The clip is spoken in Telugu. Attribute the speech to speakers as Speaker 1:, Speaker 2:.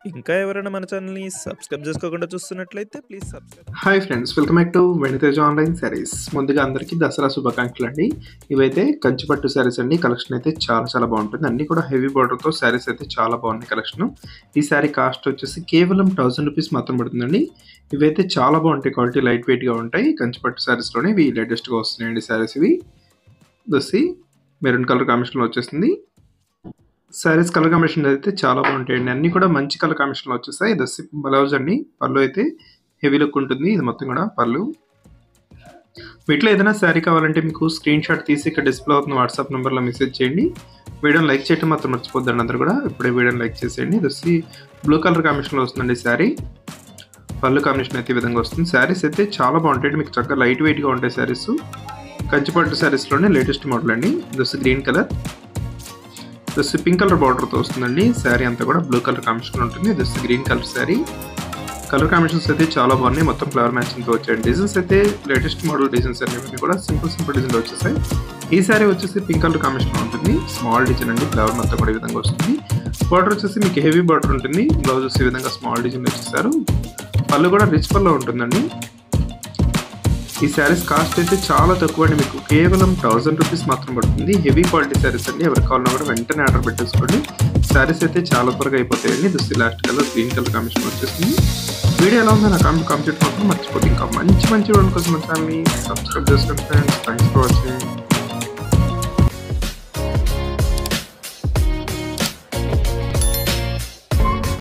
Speaker 1: ఇంకా ఎవరైనా మన ఛానల్‌ని సబ్స్క్రైబ్ చేసుకోకుండా చూస్తున్నట్లయితే please subscribe.
Speaker 2: Hi friends, welcome back to Venitej online saris. ముందుగా అందరికీ దసరా శుభాకాంక్షలు అండి. ఇవైతే కంచి పట్టు సారీస్ అండి. కలెక్షన్ అయితే చాలా బాగుంటుంది. అన్నీ కూడా హెవీ బార్డర్తో సారీస్ అయితే చాలా బాగున్నాయి కలెక్షన్. ఈ సారీ కాస్ట్ వచ్చేసి కేవలం 1000 రూపీస్ మాత్రం పడుతుందండి. ఇవైతే చాలా బాగుంటాయి, క్వాలిటీ లైట్ వెయిట్గా ఉంటాయి. కంచి పట్టు సారీస్లోనే ఇవి లేటెస్ట్గా వస్తున్నాయండి సారీస్. ఇవి దసి మెరూన్ కలర్ కాంబినేషన్లో వచ్చేసింది. సారీస్ కలర్ కాంబినేషన్ అయితే చాలా బాగుంటాయండి. అన్నీ కూడా మంచి కలర్ కాంబినేషన్లో వచ్చేసాయి. దస్ బ్లౌజ్ అండి. పళ్ళు అయితే హెవీ లుక్ ఉంటుంది. ఇది మొత్తం కూడా పళ్ళు. వీటిలో ఏదైనా శారీ కావాలంటే మీకు స్క్రీన్ షాట్ తీసి ఇక్కడ డిస్ప్లే అవుతున్న వాట్సాప్ నెంబర్లో మెసేజ్ చేయండి. వీడియోని లైక్ చేయడం మాత్రం మర్చిపోద్దండి. అందరూ కూడా ఇప్పుడే వీడియోని లైక్ చేసేయండి. దసి బ్లూ కలర్ కాంబినేషన్లో వస్తుందండి శారీ. పళ్ళు కాంబినేషన్ అయితే ఈ విధంగా వస్తుంది. శారీస్ అయితే చాలా బాగుంటాయి. మీకు చక్కగా లైట్ వెయిట్గా ఉంటాయి శారీస్. కంచిపట్టు శారీస్లోనే లేటెస్ట్ మోడల్ అండి. This green colour, this pink colour బార్డర్తో వస్తుందండి. శారీ అంతా కూడా బ్లూ కలర్ కాంబినేషన్ ఉంటుంది. This green colour sari. Colour combinations అయితే చాలా బాగున్నాయి. మొత్తం ఫ్లవర్ మ్యాచింగ్తో వచ్చాయి. డిజైన్స్ అయితే లేటెస్ట్ మోడల్ డిజైన్స్ అన్ని కూడా సింపుల్ డిజైన్లో వచ్చేసాయి. ఈ శారీ వచ్చేసి పింక్ కలర్ కాంబినేషన్ ఉంటుంది. స్మాల్ డిజైన్ అండి. ఫ్లవర్ మొత్తం కూడా ఈ విధంగా వస్తుంది. బార్డర్ వచ్చేసి మీకు హెవీ బార్డర్ ఉంటుంది. బ్లౌజెస్ ఈ విధంగా స్మాల్ డిజైన్ వచ్చేసారు. పళ్ళు కూడా రిచ్ పళ్ళు ఉంటుందండి. ఈ శారీస్ కాస్ట్ అయితే చాలా తక్కువ అండి. మీకు కేవలం 1000 రూపీస్ మాత్రం పడుతుంది. హెవీ క్వాలిటీ శారీస్ అండి. ఎవరికి కావాలన్నా కూడా వెంటనే ఆర్డర్ పెట్టేసుకోండి. శారీస్ అయితే చాలా త్వరగా అయిపోతాయండి. దుస్తి last colour green colour combination వచ్చేస్తుంది. వీడియో ఎలా ఉందో నా కామెంట్ మాత్రం మర్చిపోతే ఇంకా మంచి వీడియో కోసం మన ఛానల్ని సబ్స్క్రైబ్ చేసుకోండి ఫ్రెండ్స్. Thanks for watching.